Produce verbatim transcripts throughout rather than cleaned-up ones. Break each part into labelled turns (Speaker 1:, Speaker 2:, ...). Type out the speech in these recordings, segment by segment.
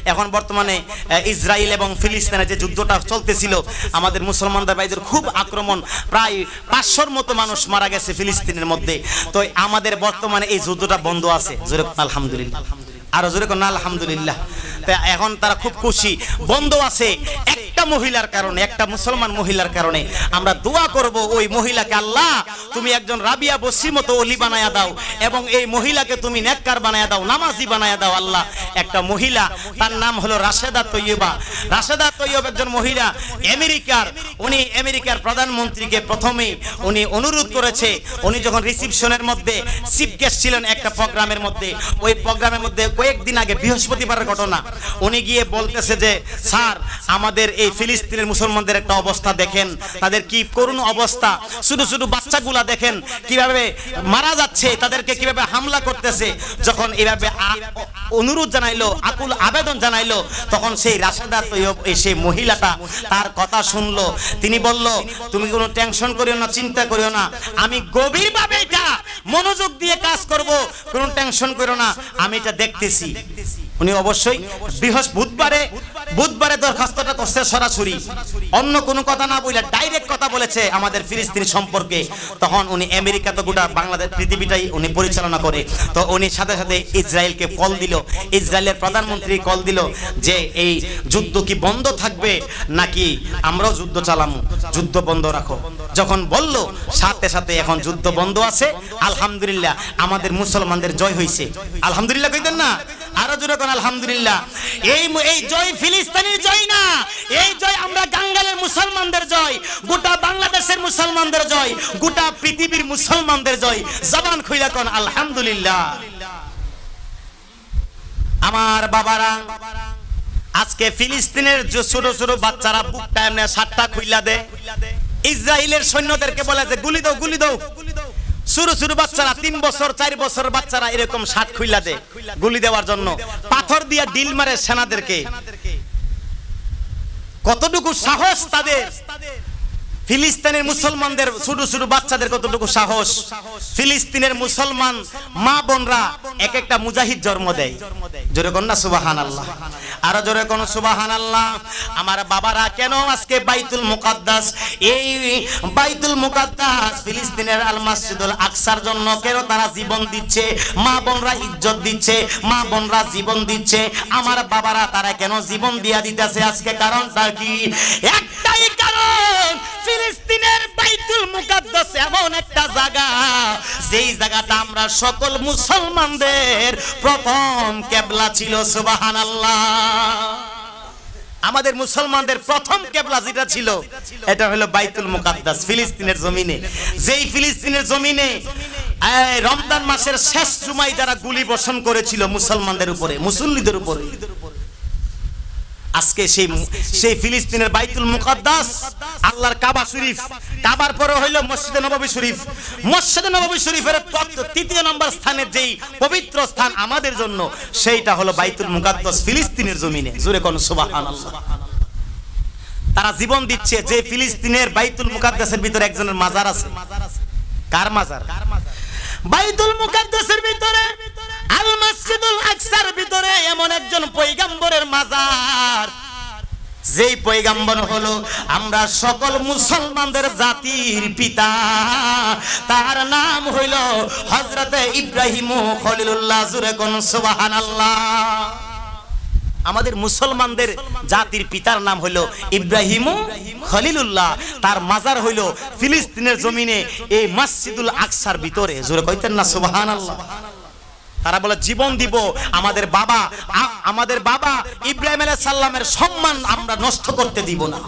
Speaker 1: এখন বর্তমানে ইসরায়েল এবং ফিলিস্তিনের যে যুদ্ধটা চলতেছিল, আমাদের মুসলমানদের ভাইদের খুব আক্রমণ, প্রায় পাঁচশোর মতো মানুষ মারা গেছে ফিলিস্তিনের মধ্যে। তো আমাদের বর্তমানে এই যুদ্ধটা বন্ধ আছে, জোরে আলহামদুলিল্লাহ, আরো জোরে কোন আলহামদুলিল্লাহ। এখন তারা খুব খুশি, বন্ধ আছে একটা মহিলার কারণে, একটা মুসলমান মহিলার কারণে। আমরা দোয়া করব ওই মহিলাকে, আল্লাহ তুমি একজন রাবিয়া বসরির মতো ওলি বানায়া দাও এবং এই মহিলাকে তুমি নেককার বানায়া দাও, নামাজি বানায়া দাও আল্লাহ। একটা মহিলা, তার নাম হলো রাশেদা তৈয়বা। রাশেদা তৈয়ব একজন মহিলা, আমেরিকার, উনি আমেরিকার প্রধানমন্ত্রীকে প্রথমে উনি অনুরোধ করেছে, উনি যখন রিসিপশনের মধ্যে চিফ গেস্ট ছিলেন একটা প্রোগ্রামের মধ্যে, ওই প্রোগ্রামের মধ্যে কয়েকদিন আগে বৃহস্পতিবারের ঘটনা, উনি গিয়ে বলতেছে যে স্যার আমাদের এই ফিলিস্তিনের মুসলমানদের একটা অবস্থা দেখেন, তাদের কি করুণ অবস্থা, শুধু শুধু বাচ্চাগুলা দেখেন কিভাবে মারা যাচ্ছে, তাদেরকে কিভাবে হামলা করতেছে। যখন এইভাবে অনুরোধ জানাইলো, আকুল আবেদন জানাইলো, তখন সেই রাশেদা তৈয়ব সেই মহিলাটা তার কথা শুনলো। তিনি বলল তুমি কোনো টেনশন করিও না, চিন্তা করিও না, আমি গভীরভাবে এটা মনোযোগ দিয়ে কাজ করব, কোনো টেনশন করিও না, আমি এটা দেখতেছি। উনি অবশ্যই বৃহস্পতিবারে বুধবারে দরখাস্তটা করছে সরাসরি, অন্য কোনো কথা না বলে ডাইরেক্ট কথা বলেছে আমাদের ফিলিস্তিন সম্পর্কে। তখন উনি আমেরিকা তো গোটা বাংলাদেশ পৃথিবীটাই উনি পরিচালনা করে, তো উনি সাথে সাথে ইসরায়েলকে কল দিল, ইসরায়েলের প্রধানমন্ত্রী কল দিল যে এই যুদ্ধ কি বন্ধ থাকবে নাকি আমরাও যুদ্ধ চালামু, যুদ্ধ বন্ধ রাখো। যখন বলল সাথে সাথে এখন যুদ্ধ বন্ধ আছে, আলহামদুলিল্লাহ আমাদের মুসলমানদের জয় হয়েছে। আলহামদুলিল্লাহ কইতেন না, আরো জোরে কোন আলহামদুলিল্লাহ। এই এই জয় ফিলিস্তিনের জয় না, এই জয় আমরা গাঙ্গালের মুসলমানদের জয়, গোটা বাংলাদেশের মুসলমানদের জয়, গোটা পৃথিবীর মুসলমানদের জয়। জবান খুইলা কোন আলহামদুলিল্লাহ। আমার বাবারা, আজকে ফিলিস্তিনের যে ছোট ছোট বাচ্চারা বুকটা এমনি সাতটা খুইলা দেয়, ইসরায়েলের সৈন্যদেরকে বলে যে গুলি দাও গুলি দাও, শুরু শুরু বাচ্চারা, তিন বছর চার বছর বাচ্চারা এরকম শার্ট খুইলা দেয় গুলি দেওয়ার জন্য, পাথর দিয়া ডিল মারে সেনাদেরকে। কতটুকু সাহস তাদের! ফিলিস্তিনের মুসলমানদের ছোট ছোট বাচ্চাদের কতটুকু সাহস! ফিলিস্তিনের মুসলমান মা বোনরা এক একটা মুজাহিদ জন্ম দেয়। জোরে কোন না সুবহানাল্লাহ, আরো জোরে কোন সুবহানাল্লাহ। আমার বাবারা, কেন আজকে বাইতুল মুকাদ্দাস, এই বাইতুল মুকাদ্দাস ফিলিস্তিনের আল মসজিদুল আকসার জন্য কেন তারা জীবন দিচ্ছে, মা বোনরা ইজ্জত দিচ্ছে, মা বোনরা জীবন দিচ্ছে। আমার বাবারা, তারা কেন জীবন দিয়া দিতেছে আজকে? কারণটা কি? একটাই কারণ, ফিলিস্তিনের বাইতুল মুকাদ্দাস এমন একটা জায়গা, যেই জায়গাটা আমরা সকল মুসলমানদের প্রথম কিবলা ছিল। সুবহানাল্লাহ। আমাদের মুসলমানদের প্রথম কিবলা যেটা ছিল, এটা হলো বাইতুল মুকাদ্দাস ফিলিস্তিনের জমিনে। যেই ফিলিস্তিনের জমিনে রমজান মাসের শেষ জুমায় যারা গুলি বর্ষণ করেছিল মুসলমানদের উপরে, মুসল্লিদের উপরে, আজকে সেই সেই ফিলিস্তিনের বাইতুল মুকাদ্দাস, আল্লাহর কাবা শরীফ, কাবার পরে হইল মসজিদে নববী শরীফ, মসজিদে নববী শরীফের তৃতীয় নম্বর স্থানের যেই পবিত্র স্থান আমাদের জন্য, সেইটা হলো বাইতুল মুকাদ্দাস ফিলিস্তিনের জমিনে। জোরে কোন সুবহানাল্লাহ। তারা জীবন দিচ্ছে। যে ফিলিস্তিনের বাইতুল মুকাদ্দাসের ভিতরে একজনের মাজার আছে। কার মাজার? বাইতুল মুকাদ্দাসের ভিতরে, আল মসজিদুল আকসার ভিতরে এমন একজন পয়গম্বরের মাজার, যেই পয়গম্বর হলো আমরা সকল মুসলমানদের জাতির পিতা, তার নাম হইল হযরতে ইব্রাহিম খলিলুল্লাহ। জোরে কোন সুবহানাল্লাহ। আমাদের মুসলমানদের জাতির পিতার নাম হলো ইব্রাহিম খলিলুল্লাহ, তার মাজার হইল ফিলিস্তিনের জমিনে এই মসজিদুল আকসার ভিতরে। জোরে কইতেন না সুবহানাল্লাহ। তারা বলে জীবন দিব, আমাদের বাবা আমাদের বাবা ইব্রাহিম আলাইহিস সালামের সম্মান আমরা নষ্ট করতে দিব না।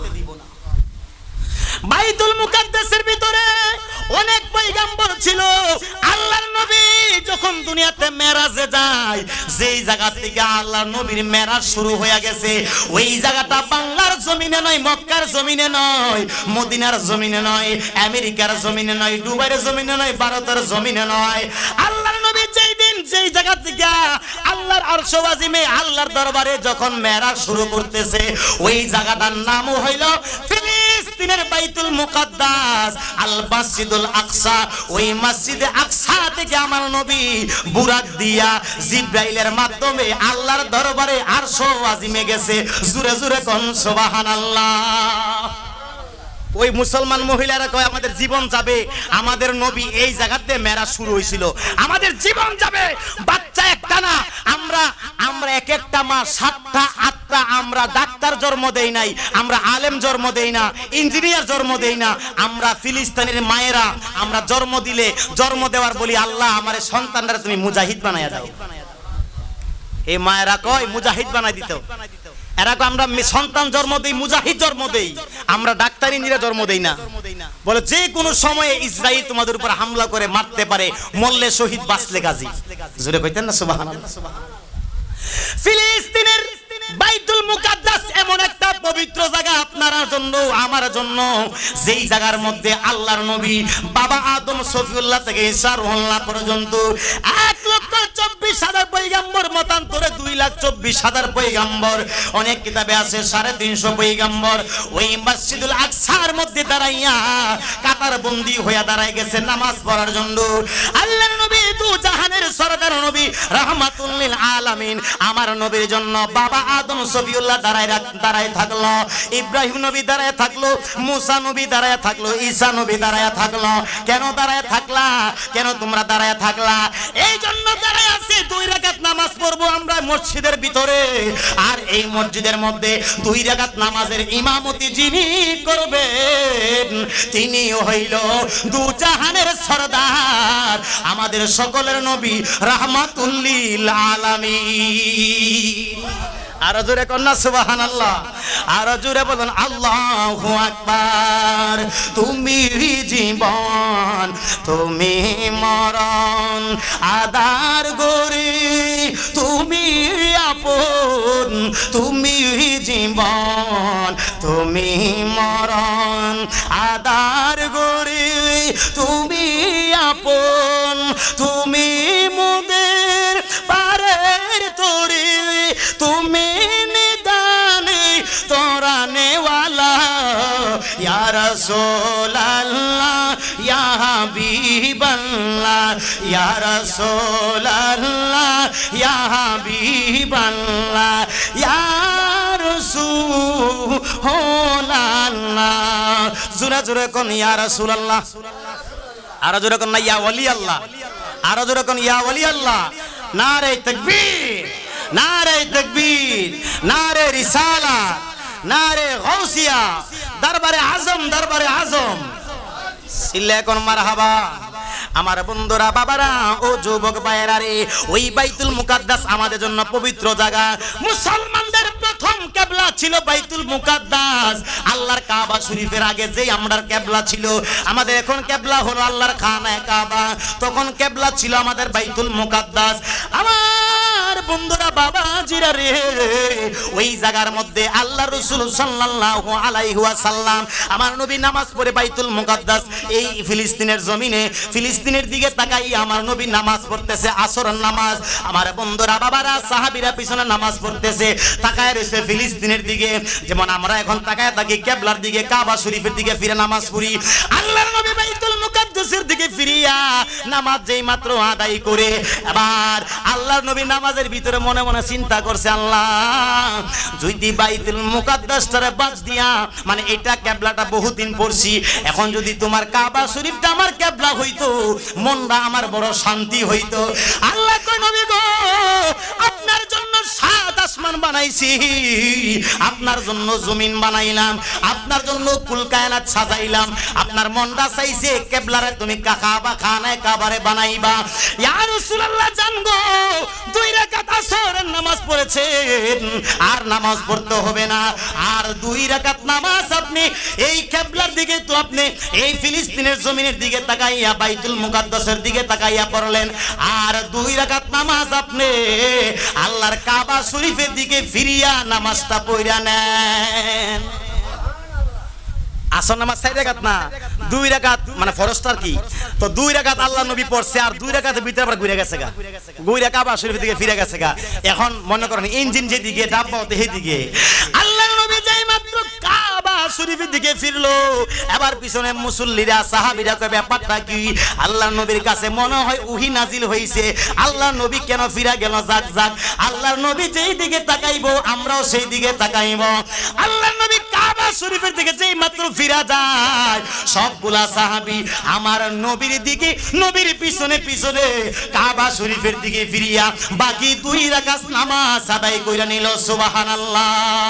Speaker 1: বাইতুল মুকাদ্দাসের ভিতরে অনেক পয়গম্বর ছিল। আল্লাহর নবী যখন দুনিয়াতে মেরাজে যায়, যেই জায়গা থেকে আল্লাহর নবীর মেরাজ শুরু হয়ে গেছে, ওই জায়গাটা বাংলার জমিনে নয়, মক্কার জমিনে নয়, মদিনার জমিনে নয়, আমেরিকার জমিনে নয়, দুবাইয়ের জমিনে নয়, ভারতের জমিনে নয়। আল্লাহর নবী যেই দিন যেই জায়গা থেকে আল্লাহর আরশ আজিমে আল্লাহর দরবারে যখন মেরাজ শুরু করতেছে, ওই জায়গাটার নাম হইল ফিলিস্তিন। ফিলিস্তিনের বাইতুল মুকাদ্দাস আল মসজিদুল আকসা, ওই মসজিদে আকসা থেকে আমার নবী বুরাক দিয়া জিব্রাইলের মাধ্যমে আল্লাহর দরবারে আরশ আজিমে গেছে। জোরে জোরে কোন সুবহানাল্লাহ। ওই মুসলমান মহিলারা কয় আমাদের জীবন যাবে, আমাদের নবী এই জায়গাতে মেরাজ শুরু হয়েছিল, আমাদের জীবন যাবে। বাচ্চা একটা না, আমরা আমরা এক একটা মা সাতটা আটটা আমরা ডাক্তার জন্ম দেই নাই, আমরা আলেম জন্ম দেই না, ইঞ্জিনিয়ার জন্ম দেই না, আমরা ফিলিস্তিনের মায়েরা আমরা জন্ম দিলে জন্ম দেওয়ার বলি আল্লাহ আমার সন্তানরা তুমি মুজাহিদ বানায়া দাও। এই মায়েরা কয় মুজাহিদ বানাই দিত। এরা আমরা সন্তান জন্ম দেই, মুজাহিদ জন্ম দেই, আমরা ডাক্তার ইঞ্জিনিয়ার জন্ম দেই না। বলে যে কোনো সময়ে ইসরাইল তোমাদের উপর হামলা করে মারতে পারে, মরলে শহীদ বাঁচলে গাজী। জোরে কইতেন না সুবহানাল্লাহ। ফিলিস্তিনের বাইতুল মুকাদ্দাস এমন একটা পবিত্র জায়গা আপনার জন্য আমার জন্য, যেই জায়গার মধ্যে আল্লাহর নবী বাবা আদম সফিউল্লাহ থেকে ঈসা রুহুল্লাহ পর্যন্ত এক লক্ষ চব্বিশ হাজার পয়গম্বর, মতান্তরে দুই লাখ চব্বিশ হাজার পয়গম্বর, অনেক কিতাবে আছে সাড়ে তিনশো পয়গম্বর ওই মসজিদুল আকসার মধ্যে দাঁড়াইয়া কাতার বন্দী হইয়া দাঁড়ায় গেছে নামাজ পড়ার জন্য। আল্লাহর নবী দু জাহানের সরদার নবী রাহমাতুল লিল আলামিন আমার নবীর জন্য বাবা আদম সফিউল্লাহ দাঁড়ায় দাঁড়ায় থাকলো, ইব্রাহিম নবী দাঁড়ায় থাকলো, মুসা নবী দাঁড়ায় থাকলো, ঈসা নবী দাঁড়ায় থাকলো। কেন দাঁড়ায় থাকলা? কেন তোমরা দাঁড়ায় থাকলা? এই জন্য দাঁড়ায় আছি দুই রাকাত নামাজ পড়বো আমরা মসজিদের ভিতরে, আর এই মসজিদের মধ্যে দুই রাকাত নামাজের ইমামতি যিনি করবেন তিনি হইল দু জাহানের সরদার আমাদের সকলের নবী রাহমাতুল লিল আলামিন। আর জোরে কন্যা সুবহানাল্লাহ, আর জোরে বলেন আল্লাহু আকবার। তুমি জীবন তুমি মরণ আদার গরি, তুমি আপন তুমি জীবন তুমি মরণ আদার গরি, তুমি আপন তুমি মুদের পারের তরি, তুমি নিদানে তোরা নেওয়ালা ইয়া রাসূলুল্লাহ ইয়া হাবিবাল্লাহ ইয়া রাসূলুল্লাহ ইয়া হাবিবাল্লাহ ইয়া রাসূলুল্লাহ। জোরে জোরে কোন ইয়া রাসূলুল্লাহ, আর জোরে কোন ইয়া ওলি আল্লাহ, আর জোরে কোন ইয়া ওলি আল্লাহ। নারে তাকবীর, নারে তাকবীর, নারে রিসালাত, নারে গাউসিয়া, দরবারে আজম, দরবারে আজম। সিল্লে কোন মারহাবা। আমার বন্ধুরা বাবারা ও যুবক ভাইয়েরা রে, ওই বাইতুল মুকাদ্দাস আমাদের জন্য পবিত্র জায়গা। মুসলমানদের প্রথম কিবলা ছিল বাইতুল মুকাদ্দাস। আল্লাহর কাবা শরীফের আগে যেই আমরার কিবলা ছিল, আমাদের এখন কিবলা হলো আল্লাহর খানায়ে কাবা, তখন কিবলা ছিল আমাদের বাইতুল মুকাদ্দাস। আমার বন্ধুরা বাবাজিরা রে, ওই জায়গার মধ্যে আল্লাহ রাসূল সাল্লাল্লাহু আলাইহি ওয়াসাল্লাম আমার নবী নামাজ পড়ে বাইতুল মুকাদ্দাস এই ফিলিস্তিনের জমিনে, ফিলিস্তিনের দিকে তাকাই আমার নবী নামাজ পড়তেছে আসরের নামাজ। আমার বন্ধুরা বাবারা সাহাবীরা পিছনে নামাজ পড়তেছে, তাকায় রয়েছে ফিলিস্তিনের দিকে, যেমন আমরা এখন তাকায় থাকি কিবলার দিকে, কাবা শরীফের দিকে ফিরে নামাজ পড়ি। আল্লাহর নবী বাইতুল মুকাদ্দাসের দিকে ফিরিয়া নামাজ যেই মাত্র আদায় করে, এবার আল্লাহর নবী নামাজের ভিতরে মনে মনে চিন্তা করছে, আল্লাহ যদি বাইতুল মুকাদ্দাসটারে বাদ দিয়া, মানে এটা কিবলাটা বহুদিন পড়ছি, এখন যদি তোমার কাবা শরীফটা আমার কিবলা হইতো, মনটা আমার বড় শান্তি হইতো। আল্লাহ কয় নবী গো, আপনার জন্য সাত আসমান বানাইছি, আপনার জন্য জমিন বানাইলাম, আপনার জন্য কুল কায়নাত সাজাইলাম, আপনার মনটা চাইছে কিবলারে তুমি কাবা খানায়ে কাবারে বানাইবা। ইয়া রাসূলুল্লাহ জানগো, দুই রাকাত আসরের নামাজ পড়েছেন, আর নামাজ পড়তে হবে না, আর দুই রাকাত নামাজ আপনি এই কিবলার দিকে, তো আপনি এই ফিলিস্তিনের জমিনের দিকে তাকাইয়া বাইতুল মুকাদ্দাসের দিকে তাকাইয়া পড়লেন, আর দুই রাকাত নামাজ আপনি আল্লাহর কাবা শরীফের দিকে ফিরিয়া নামাজটা পড়া নেন। আসর নামাজ চার রাকাত না, দুই রাকাত, মানে ফরজটার কি তো দুই রাকাত আল্লাহ নবী পড়ছে, আর দুই রাকাতের ভিতরে আবার ঘুরে গেছে গা, ঘুরে কাবা শরীফের দিকে ফিরে গেছে গা। এখন মনে করেন ইঞ্জিন যেদিকে ডাব্বা হতে সেদিকে, আল্লাহ নবী যাই মাত্র কাবা শরীফের দিকে ফিরলো। এবার পিছনে মুসল্লিরা সাহাবীরা কয় ব্যাপারটা কি? আল্লাহর নবীর কাছে মনে হয় ওহী নাজিল হইছে, আল্লাহর নবী কেন ফিরা গেল? যাক যাক, আল্লাহর নবী যেই দিকে তাকাইবো আমরাও সেই দিকে তাকাইব। আল্লাহর নবী কাবা শরীফের দিকে যেই মাত্র ফিরা যায়, সবগুলা সাহাবী আমার নবীর দিকে, নবীর পিছনে পিছনে কাবা শরীফের দিকে ফিরিয়া বাকি দুই রাকাত নামাজ আদায় কইরা নিল। সুবহানাল্লাহ।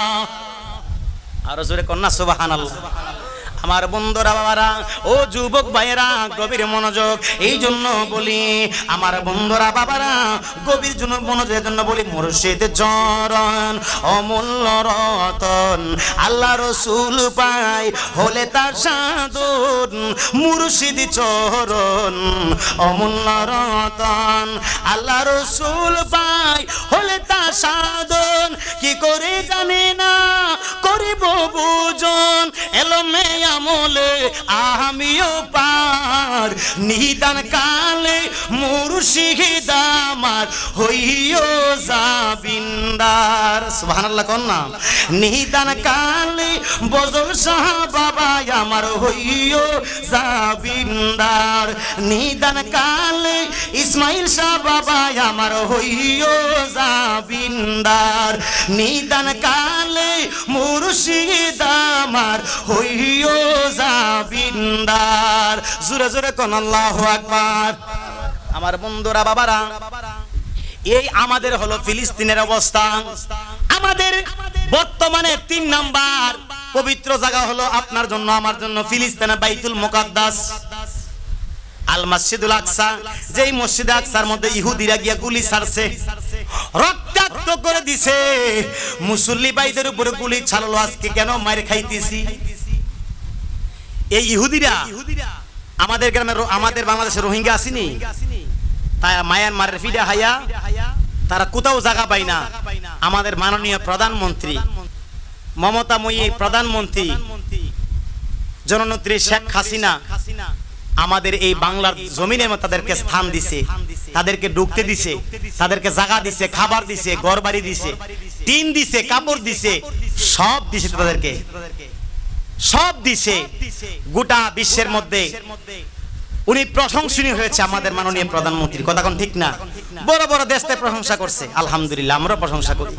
Speaker 1: আর জোরে কন্যা সুবহানাল্লাহ। আমার বন্ধুরা বাবারা ও যুবক ভাইয়েরা গভীর মনোযোগ, এই জন্য বলি আমার বন্ধুরা বাবারা গভীর জন্য মনোযোগের জন্য বলি, মুর্শিদ চরণ অমূল্য রতন আল্লাহ রসুল পাই হলে তার সাধন। মুর্শিদ চরণ অমূল্য রতন আল্লাহ রসুল পাই হলে তার সাধন। কি করে জানি না করিব বুঝন এলো মেয়া আমলে আমিও পার নিদান কালে মুর্শিদ আমার হইও জাবিন্দার। সুবহানাল্লাহ কন্যা। নিদান কালে বজল শাহ বাবা আমার হইও জাবিন্দার। নিদান কালে ইসমাইল শাহ বাবা আমার হইও জাবিন্দার। নিদান কালে মুর্শিদ আমার হইও জাবিন্দার। জোরে জোরে কোন আল্লাহু আকবার। আমার বন্ধুরা বাবারা এই আমাদের হলো ফিলিস্তিনের অবস্থা। আমাদের বর্তমানে তিন নাম্বার পবিত্র জায়গা হলো আপনার জন্য আমার জন্য ফিলিস্তিনের বাইতুল মুকাদ্দাস আল মসজিদুল আকসা। যেই মসজিদে আকসার মধ্যে ইহুদিরা গিয়া গুলি ছাড়ছে, রক্তাক্ত করে দিছে, মুসল্লি ভাইদের উপরে গুলি ছাড়লো। আজকে কেন মার খাইতেছি? এই ইহুদিরা আমাদের গ্রামে, আমাদের বাংলাদেশের রোহিঙ্গা আসেনি, তাই মায়ানমারের ফিডা হাইয়া তারা কোথাও জায়গা পায় না। আমাদের মাননীয় প্রধানমন্ত্রী মমতাময়ী প্রধানমন্ত্রী জননেত্রী শেখ হাসিনা আমাদের এই বাংলার জমিনে তাদেরকে স্থান দিছে, তাদেরকে ঢুকতে দিছে, তাদেরকে জায়গা দিছে, খাবার দিছে, ঘর বাড়ি দিছে, টিন দিছে, কাপড় দিছে, সব দিছে, তাদেরকে সব দিছে। গোটা বিশ্বের মধ্যে উনি প্রশংসনীয় হয়েছে আমাদের মাননীয় প্রধানমন্ত্রী। কথা কোন ঠিক না? বড় বড় দেশতে প্রশংসা করছে, আলহামদুলিল্লাহ আমরা প্রশংসা করি।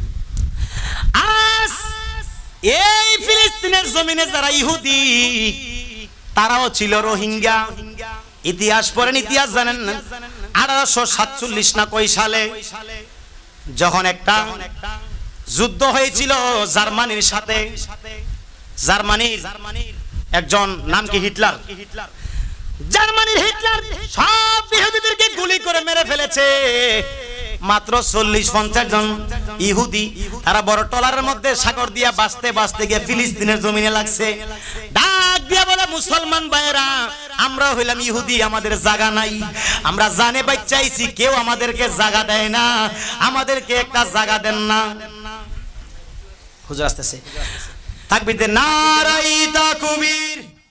Speaker 1: আজ এই ফিলিস্তিনের জমিনে যারা ইহুদি তারাও ছিল রোহিঙ্গা। ইতিহাস পড়েন, ইতিহাস জানেন না? আঠারোশো সাতচল্লিশ না কই সালে যখন একটা যুদ্ধ হয়েছিল জার্মানির সাথে, জার্মানির একজন নাম কি হিটলার, জার্মানির হিটলার সব ইহুদিদেরকে গুলি করে মেরে ফেলেছে। মাত্র চল্লিশ পঞ্চাশ জন ইহুদি তারা বড় টলারের মধ্যে সাগর দিয়া বাঁচতে বাঁচতে গিয়ে ফিলিস্তিনের জমিনে লাগছে। ডাক দিয়া বলে, মুসলমান ভাইয়েরা আমরা হইলাম ইহুদি, আমাদের জায়গা নাই, আমরা জানে বাচ্চাইছি, কেউ আমাদেরকে জায়গা দেয় না, আমাদেরকে একটা জায়গা দেন না। হুজুর আসতেছে, তাকবীর দে, নারায়ে তাকবীর।